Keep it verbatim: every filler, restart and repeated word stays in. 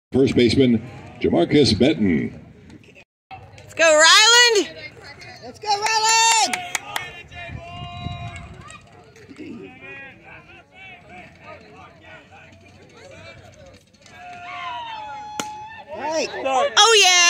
First baseman, Jamarcus Benton. Let's go, Ryland! Let's go, Ryland! Right. Oh, yeah!